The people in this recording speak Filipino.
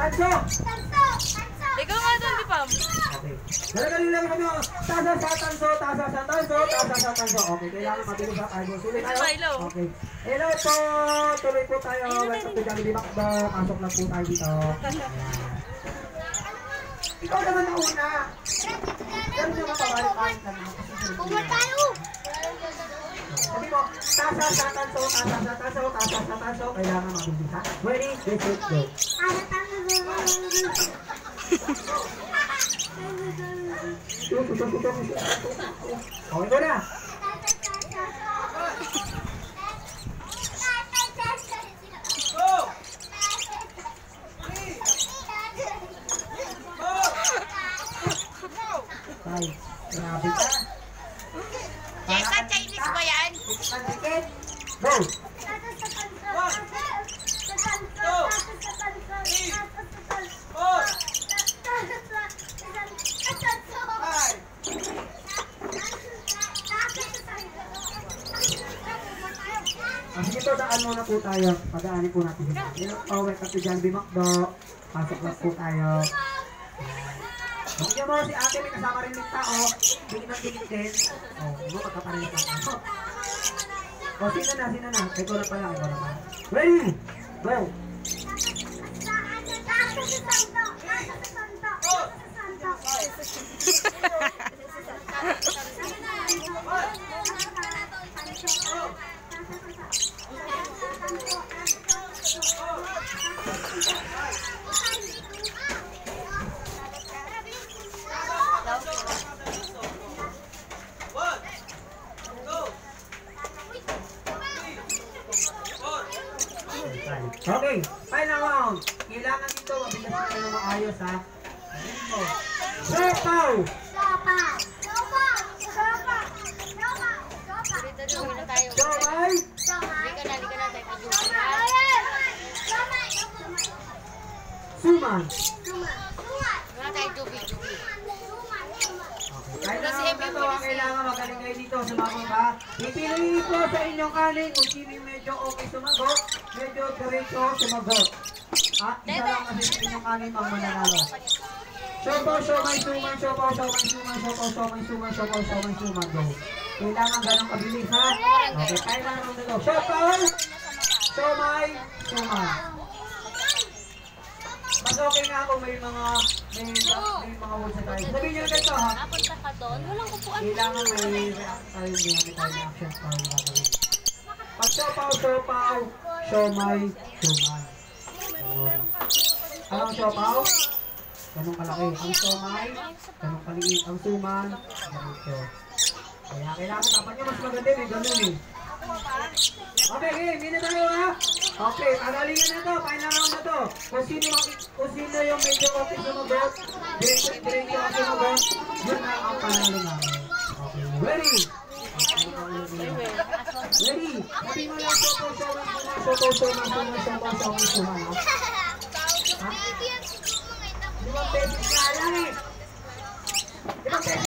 Tanso! Ikaw nga doon, di Pam. Okay. Galing lang kami. Tasa sa tanso, tasa sa tanso, tasa sa tanso. Okay, kailangan mabilis sa tayo. Sulit tayo. Okay. Hello po! Tuloy po tayo. Welcome to Jollibee Macdo. Pasok lang po tayo dito. Ikaw naman na una. Yan yung mapabalik ka. Pumunta tayo! Sabi mo, tasa sa tanso, tasa sa tanso, tasa sa tanso. Kailangan mabilis ha. Ready? This is go. Okay ko na. Ay, grabe ka. Jessa, Chinese ba yan? Go! Sige to, daan muna po tayo. Pagdaanin po natin. Welcome to Jollibee Macdo. Pasok lang po tayo. Bukyan mo si ate, may kasama rin yung tao. Bigit ng bigit din. O, mo magkaparin ng tao. O, sino na? Ikaw na pala, ikaw na pala. Ready? Go! Okay, final round. Kailangan dito, mabilis na kayo maayos ha. Sopaw! Somay! Suman! Kahit na ito ang kailangan magaling kayo dito, sumagot ha. Ipiliin ko sa inyong kanin kung sino yung medyo okay sumagot, medyo diretso sumagot. At isa lang kasi sa inyong kanin ang mananalo. Sopaw, somay, suman, sopaw, somay, suman, sopaw, somay, suman, sopaw, somay, suman, go. Kailangan ganong kabilis ha. Okay, kaya na naman dito. Sopaw, somay, suman. Mas okay nga kung may mga words na tayo. Sabihin nyo na ganito ha. Napunta ka doon, walang kupuan. Kailangan may react tayo, ginamit tayo ng actions para gagawin. Pag sopaw, somay, suman. Ang sopaw, ganun kalaki. Ang somay, ganun kaliit. Ang suman, ganito. Kaya kailangan dapat nyo mas maganda eh, ganun eh. Okay, hindi na tayo ha. Okay, pagalingan na to, final round na to. Kung sino yung medyo okay sumagot, diretso ang sumagot, yun na ang panalo namin. Okay, ready? Ready? Sabi mo lang sopaw, suman ha? Ha? 5 pesos na lang eh. 5 pesos